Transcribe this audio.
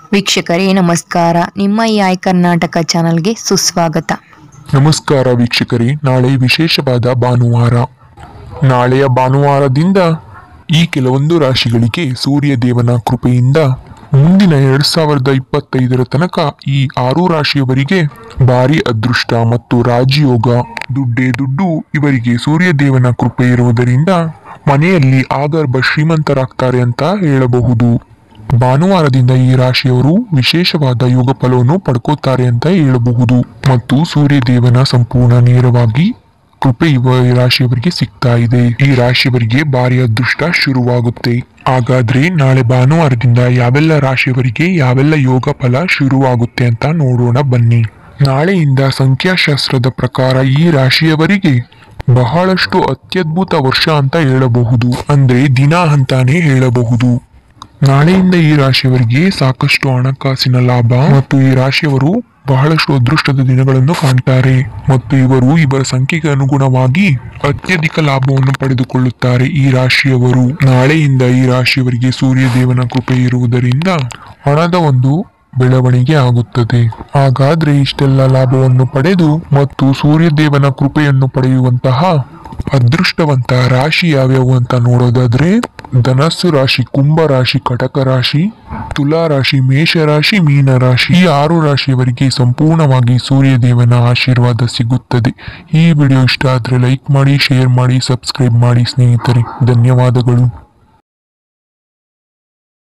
ವೀಕ್ಷಕರೇ ನಮಸ್ಕಾರ. ನಿಮ್ಮ ಈ ಐ ಕರ್ನಾಟಕ ಚಾನಲ್ಗೆ ಸುಸ್ವಾಗತ. ನಮಸ್ಕಾರ ವೀಕ್ಷಕರೇ, ನಾಳೆ ವಿಶೇಷವಾದ ಭಾನುವಾರ. ನಾಳೆಯ ಭಾನುವಾರದಿಂದ ಈ ಕೆಲವೊಂದು ರಾಶಿಗಳಿಗೆ ಸೂರ್ಯ ದೇವನ ಕೃಪೆಯಿಂದ ಮುಂದಿನ 2025 ತನಕ ಈ 6 ರಾಶಿಯವರಿಗೆ ಭಾರಿ ಅದೃಷ್ಟ ಮತ್ತು ರಾಜಯೋಗ, ದುಡ್ಡೇ ದುಡ್ಡು ಇವರಿಗೆ ಸೂರ್ಯ ದೇವನ ಕೃಪೆ ಇರುವುದರಿಂದ ಮನೆಯಲ್ಲಿ ಆಗರ್ಭ ಶ್ರೀಮಂತರಾಗ್ತಾರೆ ಅಂತ ಹೇಳಬಹುದು. ಭಾನುವಾರದಿಂದ ಈ ರಾಶಿಯವರು ವಿಶೇಷವಾದ ಯೋಗ ಫಲವನ್ನು ಪಡ್ಕೋತಾರೆ ಅಂತ ಹೇಳಬಹುದು ಮತ್ತು ಸೂರ್ಯ ದೇವನ ಸಂಪೂರ್ಣ ನೇರವಾಗಿ ಕೃಪೆ ಈ ರಾಶಿಯವರಿಗೆ ಸಿಗ್ತಾ ಇದೆ. ಈ ರಾಶಿಯವರಿಗೆ ಭಾರಿ ಅದೃಷ್ಟ ಶುರುವಾಗುತ್ತೆ. ಹಾಗಾದ್ರೆ ನಾಳೆ ಭಾನುವಾರದಿಂದ ಯಾವೆಲ್ಲ ರಾಶಿಯವರಿಗೆ ಯಾವೆಲ್ಲ ಯೋಗ ಫಲ ಶುರುವಾಗುತ್ತೆ ಅಂತ ನೋಡೋಣ ಬನ್ನಿ. ನಾಳೆಯಿಂದ ಸಂಖ್ಯಾಶಾಸ್ತ್ರದ ಪ್ರಕಾರ ಈ ರಾಶಿಯವರಿಗೆ ಬಹಳಷ್ಟು ಅತ್ಯದ್ಭುತ ವರ್ಷ ಅಂತ ಹೇಳಬಹುದು, ಅಂದ್ರೆ ದಿನ ಅಂತಾನೆ ಹೇಳಬಹುದು. ನಾಳೆಯಿಂದ ಈ ರಾಶಿಯವರಿಗೆ ಸಾಕಷ್ಟು ಹಣಕಾಸಿನ ಲಾಭ ಮತ್ತು ಈ ರಾಶಿಯವರು ಬಹಳಷ್ಟು ಅದೃಷ್ಟದ ದಿನಗಳನ್ನು ಕಾಣ್ತಾರೆ ಮತ್ತು ಇವರು ಇವರ ಸಂಖ್ಯೆಗೆ ಅನುಗುಣವಾಗಿ ಅತ್ಯಧಿಕ ಲಾಭವನ್ನು ಪಡೆದುಕೊಳ್ಳುತ್ತಾರೆ. ಈ ರಾಶಿಯವರು ನಾಳೆಯಿಂದ ಈ ರಾಶಿಯವರಿಗೆ ಸೂರ್ಯ ದೇವನ ಕೃಪೆ ಇರುವುದರಿಂದ ಹಣದ ಒಂದು ಬೆಳವಣಿಗೆ ಆಗುತ್ತದೆ. ಹಾಗಾದ್ರೆ ಇಷ್ಟೆಲ್ಲ ಲಾಭವನ್ನು ಪಡೆದು ಮತ್ತು ಸೂರ್ಯ ದೇವನ ಕೃಪೆಯನ್ನು ಪಡೆಯುವಂತಹ ಅದೃಷ್ಟವಂತ ರಾಶಿ ಯಾವ್ಯಾವು ಅಂತ ನೋಡೋದಾದ್ರೆ ಧನಸ್ಸು ರಾಶಿ, ಕುಂಭ ರಾಶಿ, ಕಟಕ ರಾಶಿ, ತುಲಾ ರಾಶಿ, ಮೇಷ ರಾಶಿ, ಮೀನ ರಾಶಿ. ಈ 6 ರಾಶಿಯವರಿಗೆ ಸಂಪೂರ್ಣವಾಗಿ ಸೂರ್ಯ ದೇವನ ಆಶೀರ್ವಾದ ಸಿಗುತ್ತದೆ. ಈ ವಿಡಿಯೋ ಇಷ್ಟ ಆದ್ರೆ ಲೈಕ್ ಮಾಡಿ, ಶೇರ್ ಮಾಡಿ, ಸಬ್ಸ್ಕ್ರೈಬ್ ಮಾಡಿ ಸ್ನೇಹಿತರೆ. ಧನ್ಯವಾದಗಳು.